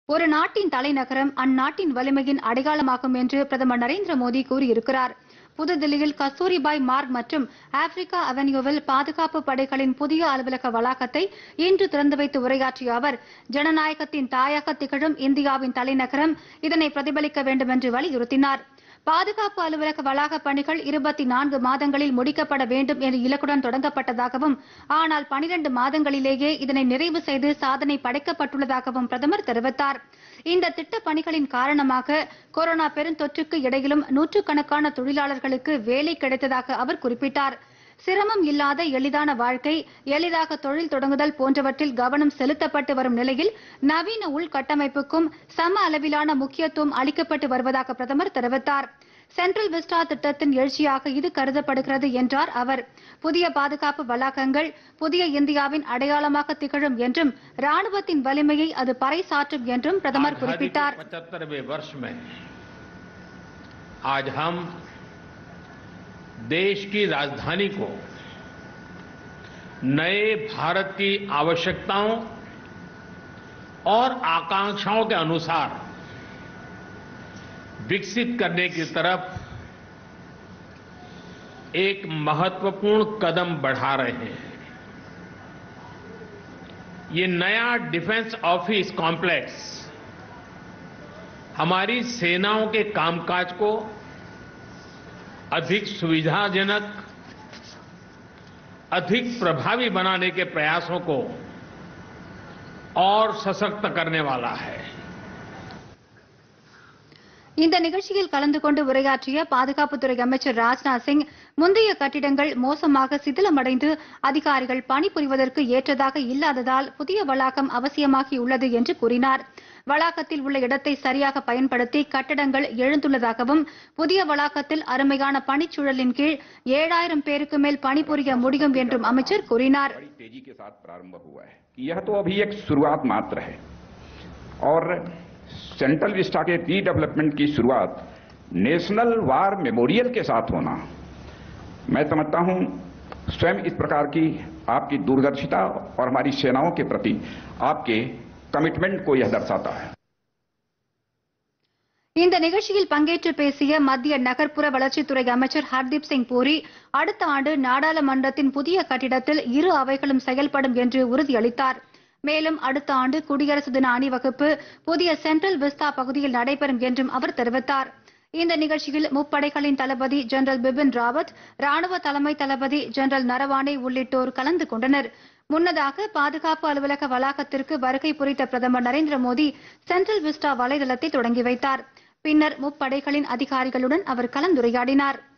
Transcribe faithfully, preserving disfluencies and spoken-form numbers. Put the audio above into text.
ஒரு நாட்டின் தலைநகரம் அந்நாட்டின் வலிமையின் அடையாளமாகும் என்று பிரதமர் நரேந்திர மோடி கூறியிருக்கிறார். புதுதில்லியில் கஸ்தூரிபாய் மார்க் மற்றும் ஆப்பிரிக்கா அவென்யூவில் பாதுகாப்பு படைகளின் புதிய அலுவலக வளாகத்தை இன்று திறந்து வைத்து உரையாற்றிய அவர், ஜனநாயகத்தின் தாயாக திகழும் இந்தியாவின் தலைநகரம் இதனை பிரதிபலிக்க வேண்டும் என்று வலியுறுத்தினார். பாதுகாப்பு அலுவலக வளாக பணிகள் இருபத்தி நான்கு மாதங்களில் முடிக்கப்பட வேண்டும் என்ற இலக்குடன் தொடங்கப்பட்டதாகவும், ஆனால் பனிரண்டு மாதங்களிலேயே இதனை நிறைவு செய்து சாதனை படைக்கப்பட்டுள்ளதாகவும் பிரதமர் தெரிவித்தார். இந்த திட்ட பணிகளின் காரணமாக கொரோனா பெருந்தொற்றுக்கு இடையிலும் நூற்றுக்கணக்கான தொழிலாளர்களுக்கு வேலை கிடைத்ததாக அவர் குறிப்பிட்டார். சிரமம் இல்லாத எளிதான வாழ்க்கை, எளிதாக தொழில் தொடங்குதல் போன்றவற்றில் கவனம் செலுத்தப்பட்டு வரும் நிலையில் நவீன உள்கட்டமைப்புக்கும் சம அளவிலான முக்கியத்துவம் அளிக்கப்பட்டு வருவதாக பிரதமர் தெரிவித்தார். சென்ட்ரல் விஸ்டா திட்டத்தின் எழுச்சியாக இது கருதப்படுகிறது என்றார் அவர். புதிய பாதுகாப்பு வளாகங்கள் புதிய இந்தியாவின் அடையாளமாக திகழும் என்றும், ராணுவத்தின் வலிமையை அது பறைசாற்றும் என்றும் பிரதமர் குறிப்பிட்டார். देश की राजधानी को नए भारत की आवश्यकताओं और आकांक्षाओं के अनुसार विकसित करने की तरफ एक महत्वपूर्ण कदम बढ़ा रहे हैं. ये नया डिफेंस ऑफिस कॉम्प्लेक्स हमारी सेनाओं के कामकाज को अधिक सुविधाजनक, अधिक प्रभावी बनाने के प्रयासों को और सशक्त करने वाला है. இந்த நிகழ்ச்சியில் கலந்து கொண்டு உரையாற்றிய பாதுகாப்புத்துறை அமைச்சர் ராஜ்நாத் சிங், முந்தைய கட்டிடங்கள் மோசமாக சிதிலமடைந்து அதிகாரிகள் பணிபுரிவதற்கு ஏற்றதாக இல்லாததால் புதிய வளாகம் அவசியமாகியுள்ளது என்று கூறினார். வளாகத்தில் உள்ள இடத்தை சரியாக பயன்படுத்தி கட்டடங்கள் எழுந்துள்ளதாகவும், புதிய வளாகத்தில் அருமையான பணிச்சூழலின் கீழ் ஏழாயிரம் பேருக்கு மேல் பணிபுரிய முடியும் என்றும் அமைச்சர் கூறினார். सेंट्रल विस्टा के रीडेवलपमेंट की शुरुआत नेशनल वार मेमोरियल के साथ होना, मैं समझता हूं स्वयं इस प्रकार की आपकी दूरदर्शिता और हमारी सेनाओं के प्रति आपके कमिटमेंट को यह दर्शाता है. இந்த நிகழ்ச்சியில் பங்கேற்று பேசிய மத்திய நகர்ப்புற வளர்ச்சித்துறை அமைச்சர் ஹர்தீப் சிங் பூரி, அடுத்த ஆண்டு நாடாளுமன்றத்தின் புதிய கட்டிடத்தில் இரு அவைகளும் செயல்படும் என்று உறுதியளித்தார். மேலும் அடுத்த ஆண்டு குடியரசு தின அணிவகுப்பு புதிய சென்ட்ரல் விஸ்தா பகுதியில் நடைபெறும் என்றும் அவர் தெரிவித்தார். இந்த நிகழ்ச்சியில் முப்படைகளின் தளபதி ஜெனரல் பிபின் ராவத், ராணுவ தலைமை தளபதி ஜெனரல் நரவானே உள்ளிட்டோர் கலந்து கொண்டனர். முன்னதாக பாதுகாப்பு அலுவலக வளாகத்திற்கு வருகை புரிந்த பிரதமர் நரேந்திர மோடி சென்ட்ரல் விஸ்டா வலைதளத்தை தொடங்கி வைத்தார். பின்னர் முப்படைகளின் அதிகாரிகளுடன் அவர் கலந்துரையாடினார்.